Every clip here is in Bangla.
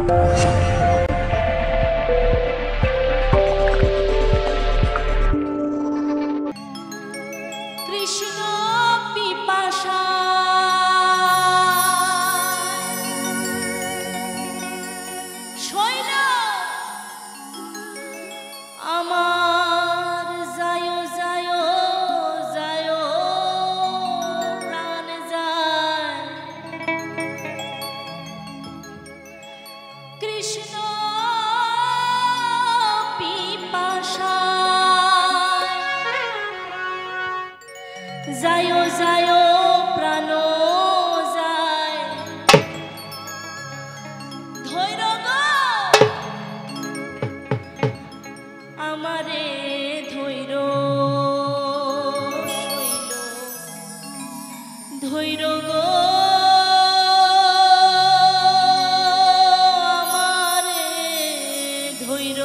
जायो जायो प्राण যায় ধৈর্য গো আমারে ধৈর্য শৈল ধৈর্য গো আমারে ধৈর্য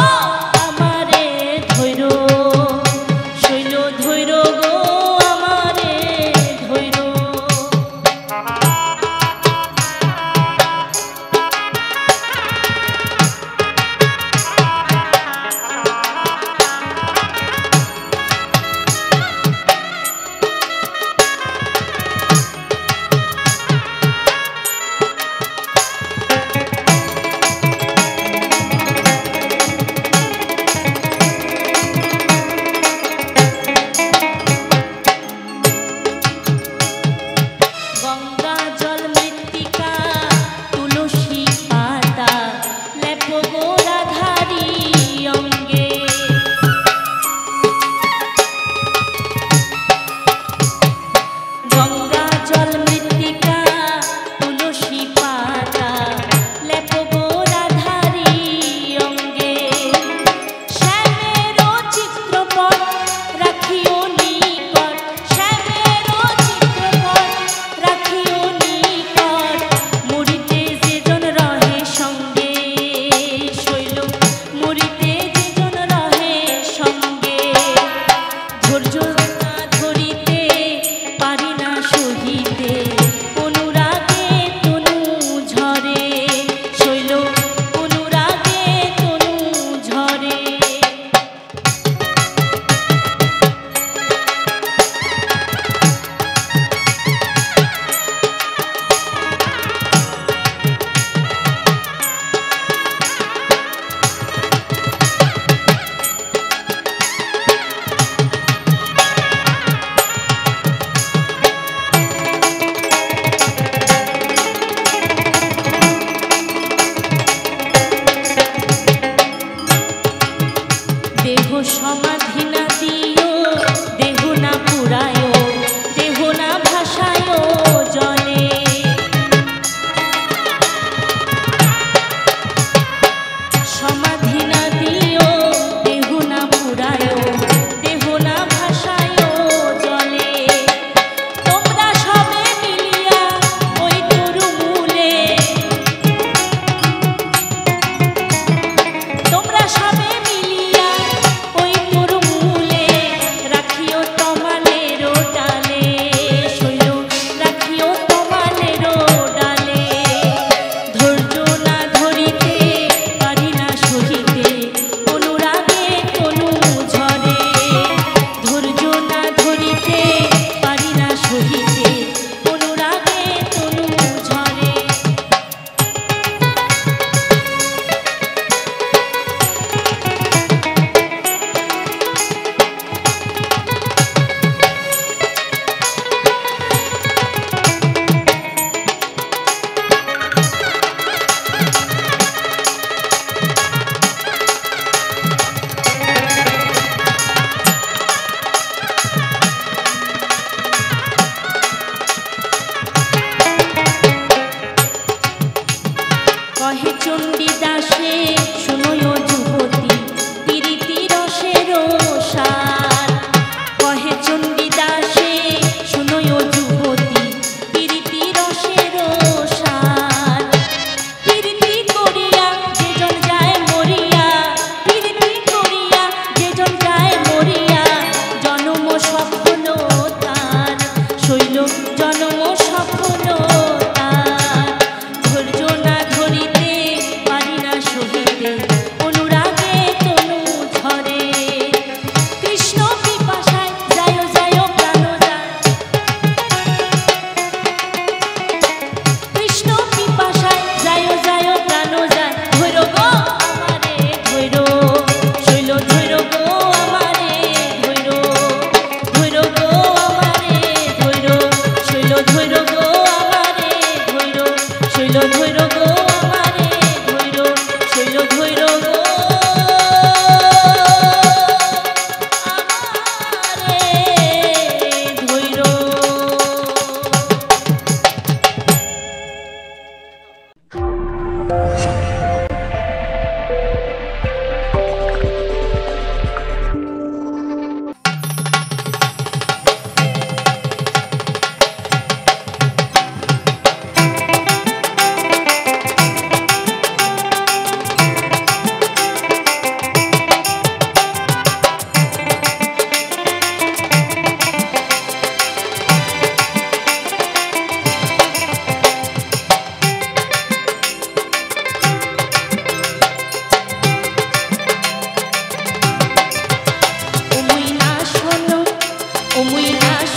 ধৈর্য গো আমার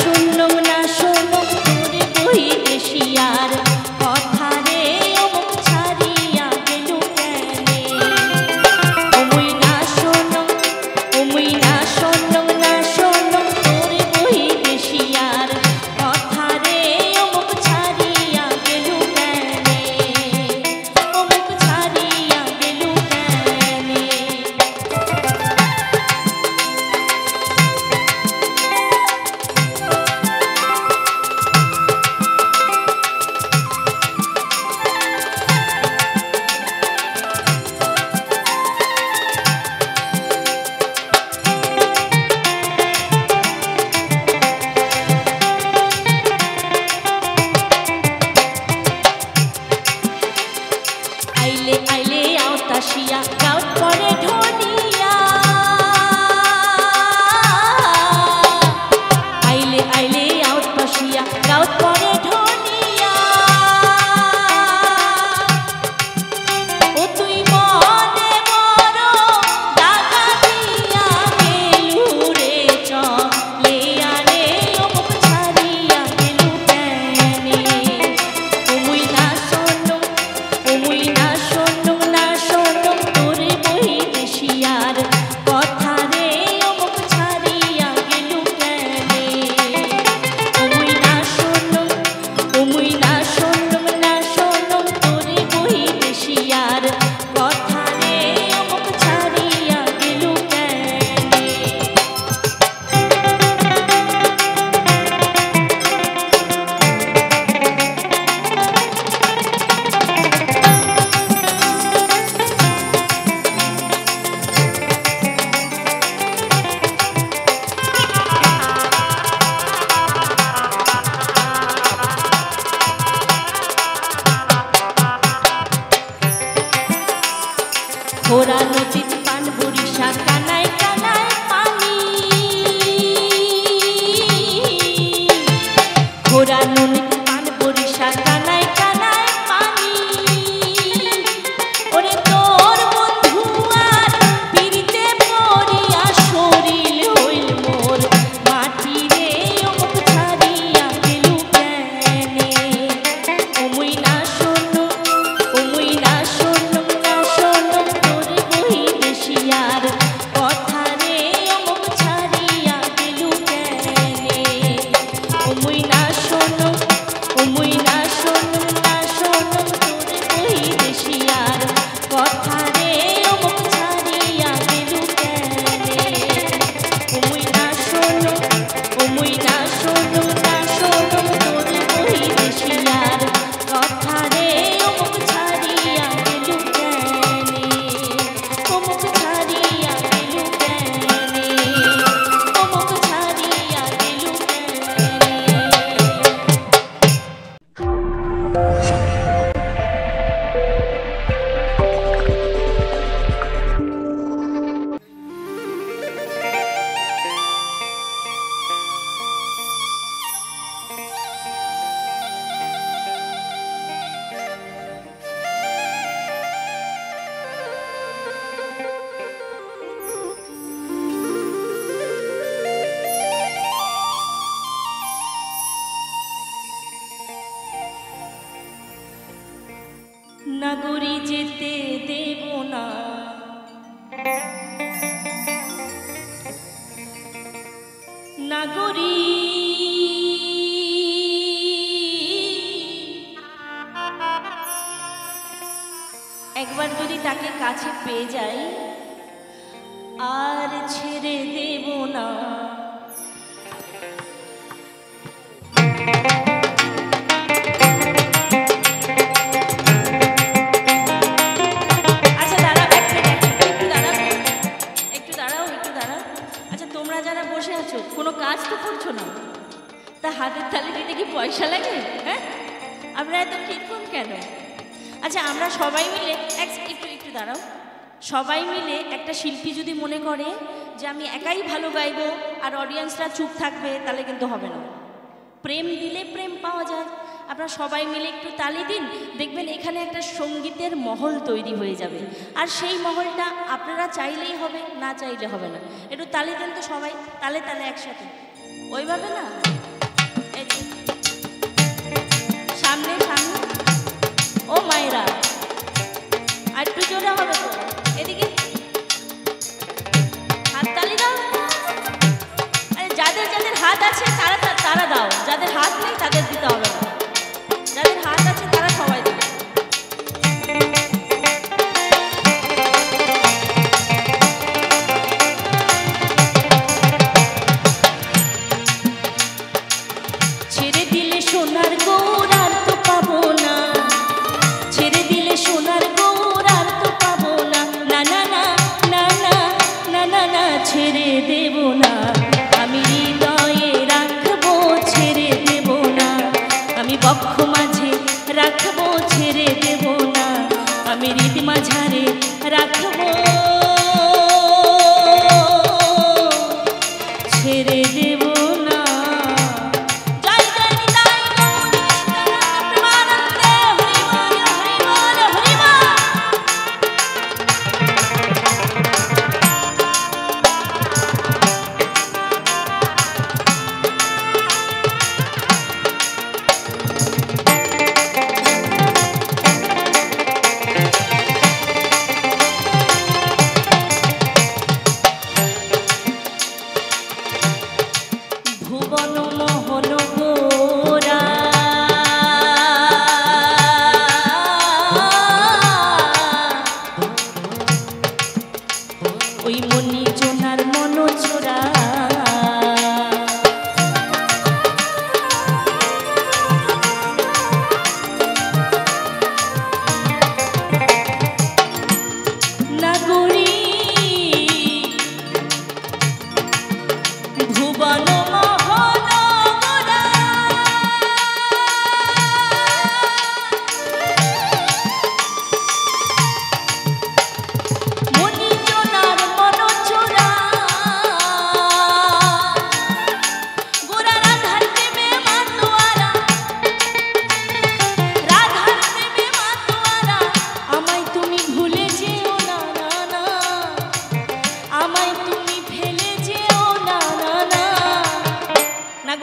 শুনলুম না শুনলুম তোর বৈদেশিয়ার কথা রে অমুক ছাড়িয়া গেলু কেনে অমুই না শুনলুম না শুনলুম তোর বৈদেশিয়ার কথা রে অমুক ছাড়িয়া গেলু কেনে অমুক ছাড়িয়া গেলু কেনে আইলে আইলে আওতাসিয়া গাউট পরে ঢোলিয়া আইলে আইলে আওতাসিয়া গাউট পরে ঢোলিয়া ও তুই মনে বড় দাগা দিয়া গেলু রে চলিয়া রে অমুক ছাড়িয়া গেলু কেনে অমুই না শুনলুম তোর বৈদেশিয়ার কথা রে অমুক ছাড়িয়া গেলু কেনে অমুই না শুনলুম তোর বৈদেশিয়ার কথা রে অমুক ছাড়িয়া গেলু কেনে খোরা নদীর পান বরিশা কানায় কানায় পানি খোরা নদীর পান বরিশা কানায় কানায় পানি ওরে তোর বন্ধু আর পিরিতে পড়িয়া শরীর হইল মোর মাটি রে অমুক ছাড়িয়া গেলু কেনে অমুই না শুনলুম তোর বৈদেশিয়ার কথা রে অমুক ছাড়িয়া গেলু কেনে অমুই না শুনলুম তোর বৈদেশিয়ার কথা রে অমুক ছাড়িয়া গেলু কেনে অমুই না শুনলুম তোর বৈদেশিয়ার কথা রে অমুক ছাড়িয়া গেলু কেনে অমুক ছাড়িয়া গেলু কেনে অমুক ছাড়িয়া গেলু নাগরী যেতে দেব না নাগরী একবার যদি তাকে কাছে পেয়ে যাই আর ছেড়ে দেব না কোনো কাজ তো করছো না তা হাতের তালি দিতে কি পয়সা লাগে হ্যাঁ আমরা এত কিরকম কেন আচ্ছা আমরা সবাই মিলে একটু দাঁড়াও সবাই মিলে একটা শিল্পী যদি মনে করে যে আমি একাই ভালো গাইবো আর অডিয়েন্সরা চুপ থাকবে তাহলে কিন্তু হবে না প্রেম দিলে প্রেম পাওয়া যায় আপনারা সবাই মিলে একটু তালি দিন দেখবেন এখানে একটা সঙ্গীতের মহল তৈরি হয়ে যাবে আর সেই মহলটা আপনারা চাইলেই হবে না চাইলে হবে না একটু তালি দেন তো সবাই তালে তালে একসাথে ওইভাবে না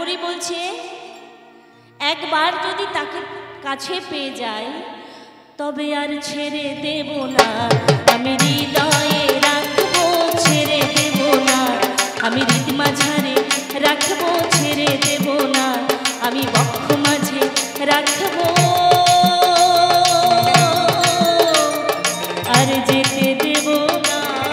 করি বলছে, একবার যদি তাকে কাছে পেয়ে যাই তবে আর ছেড়ে দেব না, আমি হৃদয়ে রাখবো, ছেড়ে দেব না, আমি হৃদ মাঝারে রাখবো, ছেড়ে দেব না, আমি বক্ষ মাঝে রাখবো, আর যেতে দেব না।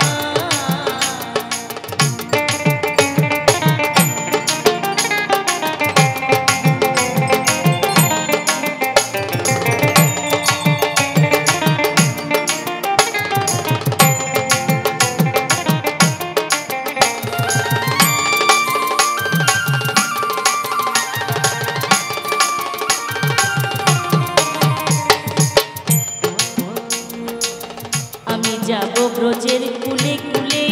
যাব ব্রজের কুলে কুলে,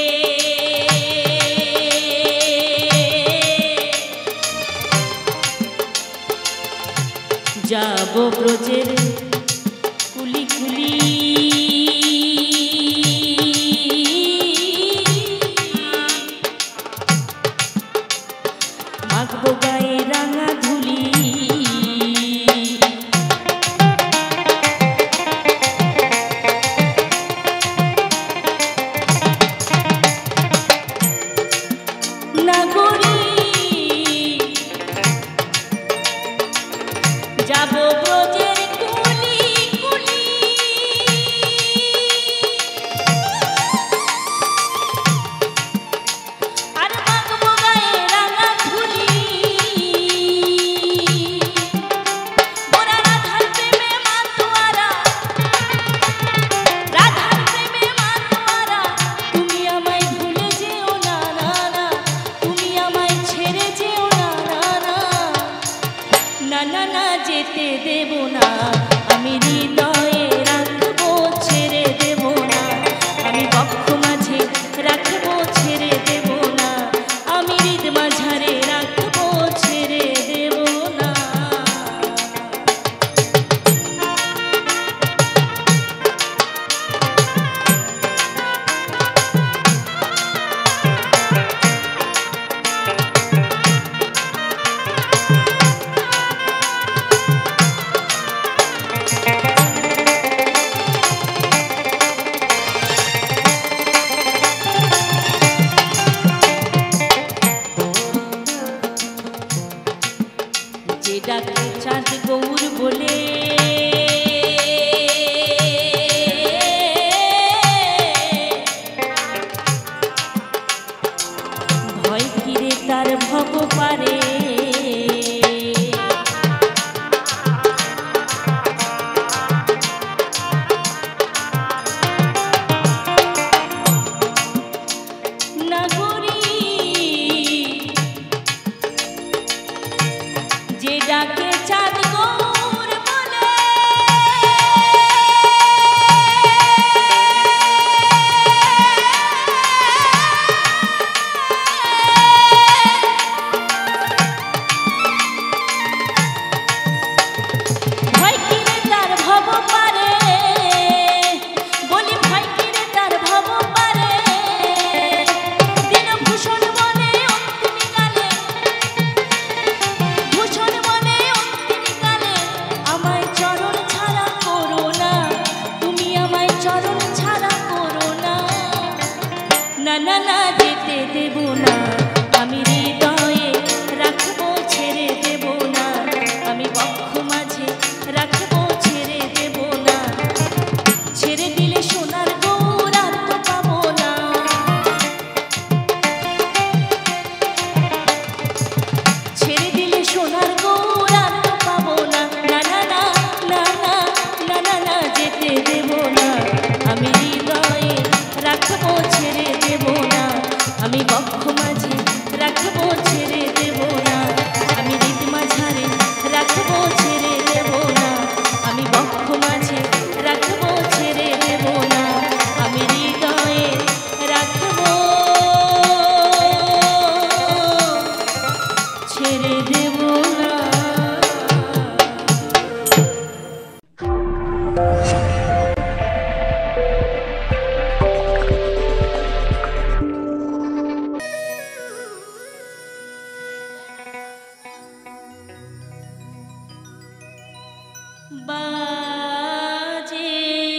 যাব ব্রজের কুলি কুলি, মাখবো গায়ে রাঙা ধুলি, যাব ব্রজের কুলি কুলি, আর মাখবো গায়ে রাঙা ধুলি, মোরা রাধার প্রেমে মাতোয়ারা, রাধার প্রেমে মাতোয়ারা, তুমি আমায় ভুলে যেও না, না না, তুমি আমায় ছেড়ে যেও না, না না, না না, যেতে দেব না, আমি হৃদয়ে রাখবো, ছেড়ে দেব না, আমি বক্ষ মাঝে রাখবো, ছেড়ে দেব না, আমি হৃদ মাঝারে রাখবো, ছেড়ে দেব না। যে ডাকে চাঁদ গৌর বলে, ভয় কিরে তার ভব পারে, যে ডাকে চাঁদ গৌর বলে, ভয় কিরে তার ভব পারে, বলি ভয় কিরে তার ভব পারে, দিনভূষণ বলে অন্তিম কালে, ভূষণ বলে অন্তিম কালে, আমায় চরণ ছাড়া করো না, তুমি আমায় চরণ ছাড়া করো না, না না না, যেতে দেব না, আমি হৃদয়ে রাখবো, ছেড়ে দেব না, আমি বক্ষ মাঝে রাখবো, ছেড়ে দেব না, ছেড়ে দিলে সোনার গৌর আর তো পাবো না, ছেড়ে দিলে সোনার গৌর আর তো পাবো না, না না না, না না, না না না, যেতে দেব না, আমি হৃদয়ে রাখবো, ছেড়ে দেব না, আমি বক্ষ মাঝে রাখবো, ছেড়ে দেব না, আমি হৃদ মাঝারে রাখবো, ছেড়ে দেব না, আমি বক্ষ মাঝে রাখবো, ছেড়ে দেব না, আমি হৃদয়ে রাখবো, ছেড়ে দেব না। বাজে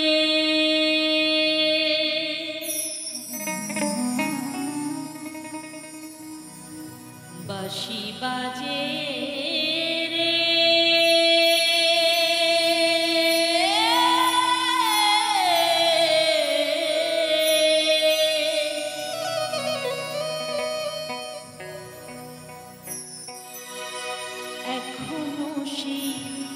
বাঁশি বাজে রে এখনো সেই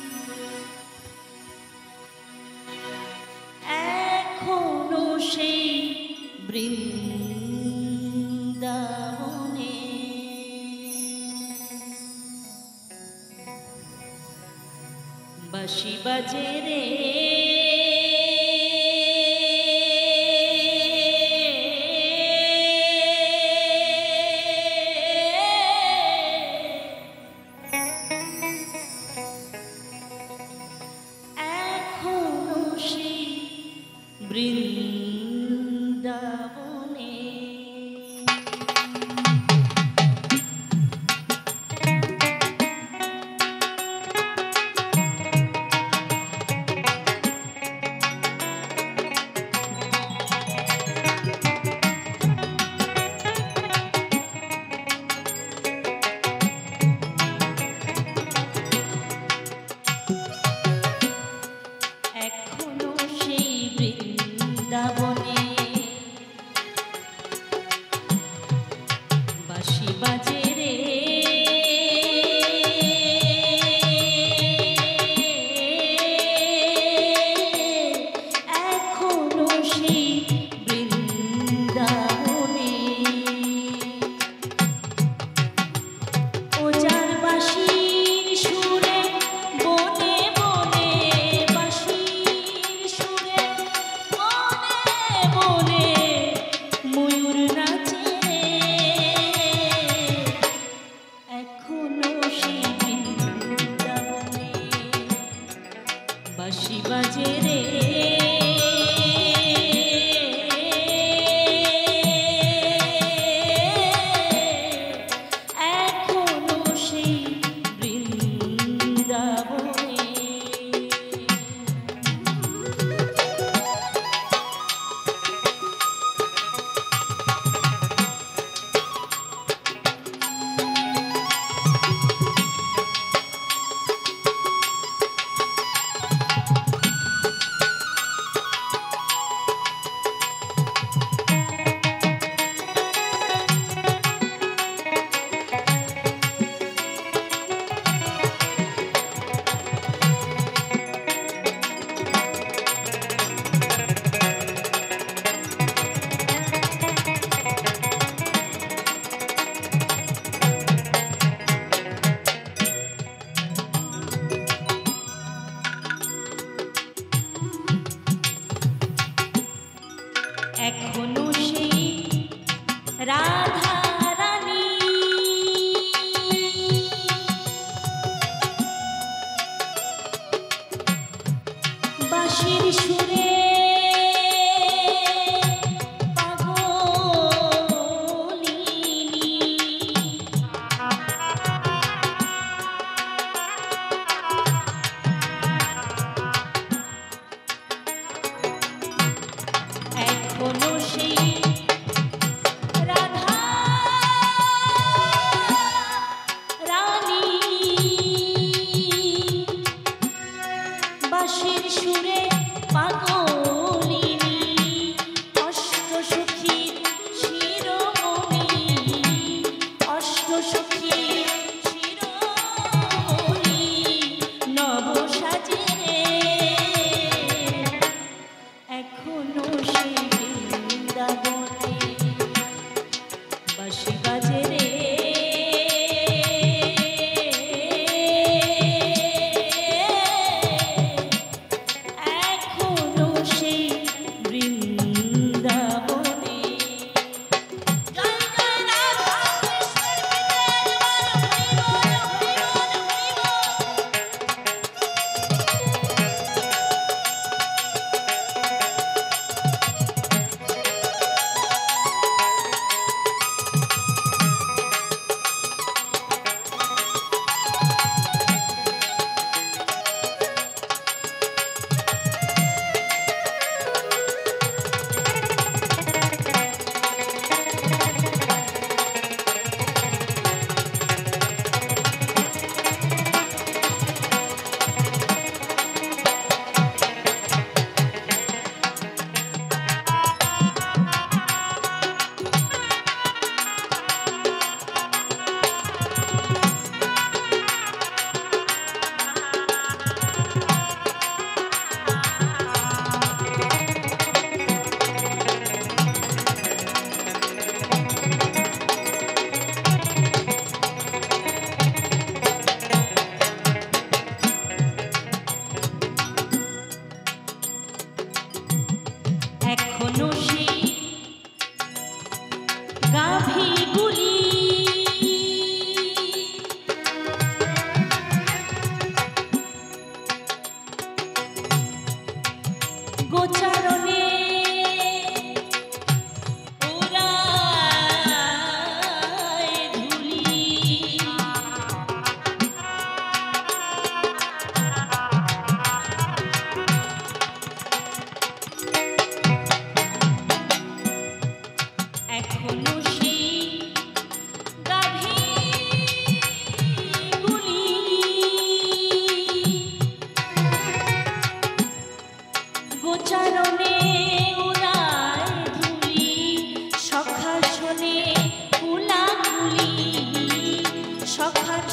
এখনো সেই বৃন্দাবনে বাঁশি বাজে রে এখনো সেই বৃন্দাবনে এখনো সেই বৃন্দাবনে বাঁশি বাজে রে এখনো সেই বৃন্দাবনে ও যার বাঁশির সুরে বনে বনে বাঁশির সুরে বনে বনে ময়ূর নাচে এখনো সেই বৃন্দাবনে বাঁশি বাজে রে এখনো সেই বৃন্দাবনে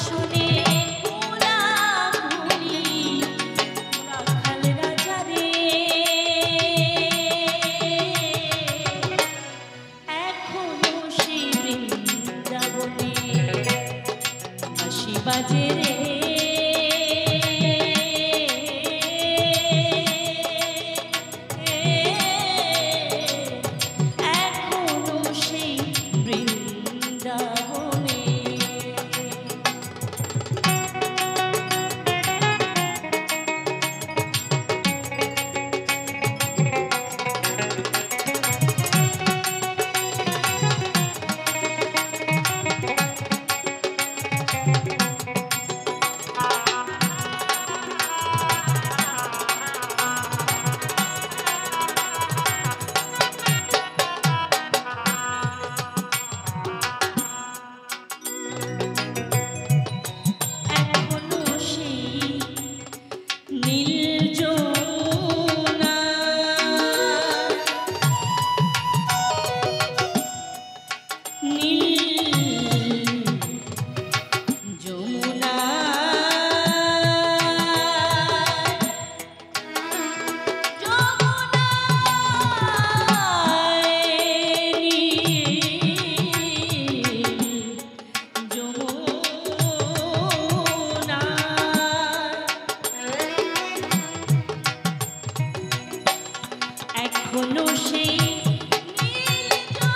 আসনে কোলাকুলি রাখাল রাজা রে, এখনো সেই বৃন্দাবনে বাঁশি বাজে রে। এখনো সেই নীল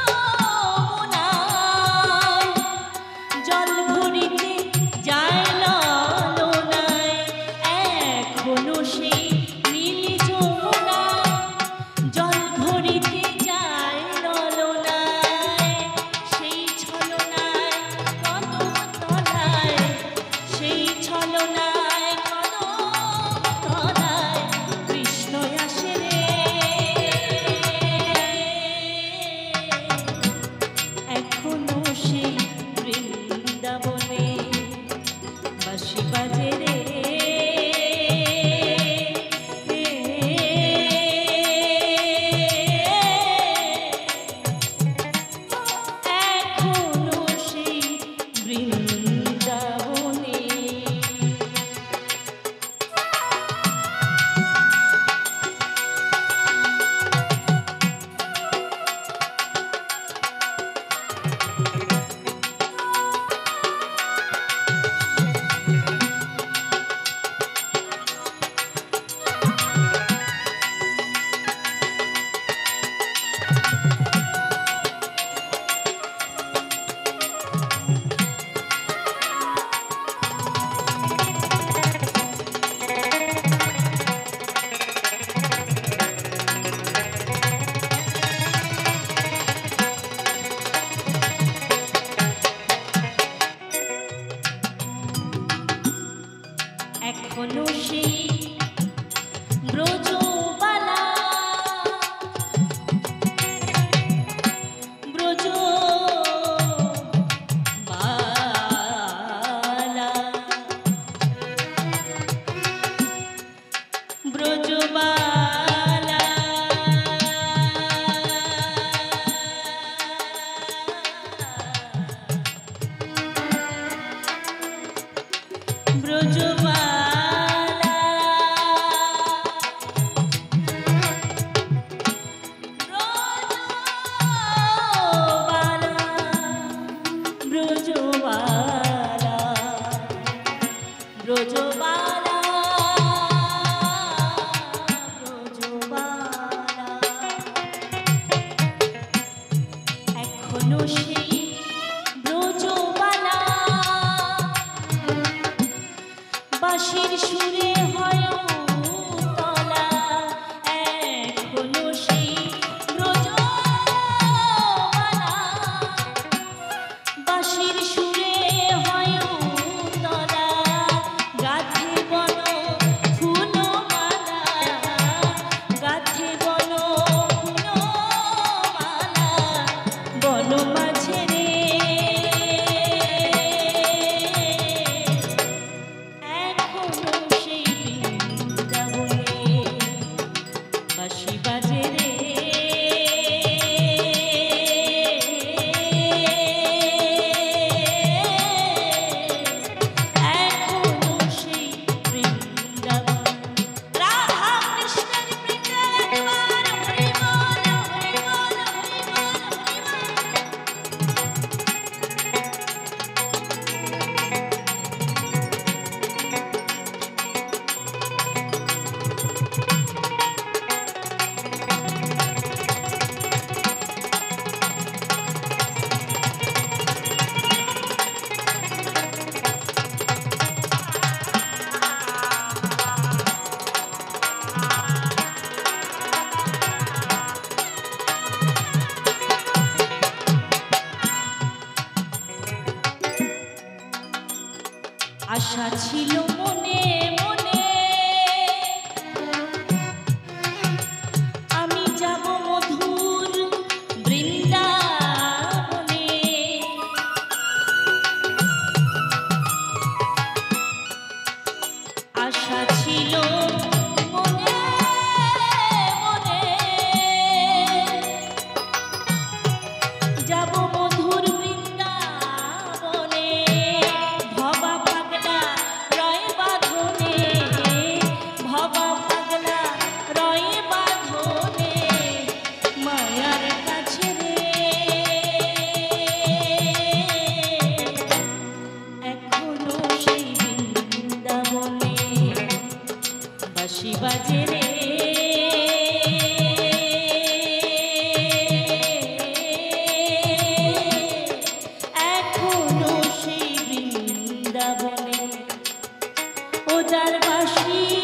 যমুনায় জল ভরিতে যায় ললনায়, এখনো সেই নীল যমুনায় জল ভরিতে যায় ললনায়, সেই ছলনায় কদম তলায়, সেই ছলনায় কদম তলায় কৃষ্ণ আসে রে। এখনো সেই বৃন্দাবনে বাঁশি বাজে রে। এখনো সেই বৃন্দাবনে। এখনো সেই ব্রজবালা, ব্রজবালা, ব্রজবালা, ব্রজবালা, ব্রজবালা, ব্রজবালা, ব্রজবালা, এখনো সেই ব্রজবালা বাঁশির সুরে হয় তলা, এখনো সেই ব্রজবালা বাঁশির সুরে হয় তলা, গাথে বন ফুলমালা, গাথে বন ফুলমালা বন মাঝে রে। এখনো সেই ছিল মনে মনে আমি যাব মধুর বৃন্দাবনে। আশা ছিল মনে মনে যাব মধুর বৃন্দাবনে। ভবা পাগলা রয় বাঁধনে, ভবা পাগলা রয় বাঁধনে মায়ার কাছে রে। এখনো সেই বৃন্দাবনে বাঁশি বাজে রে। এখনো সেই বৃন্দাবনে ও যার বাঁশি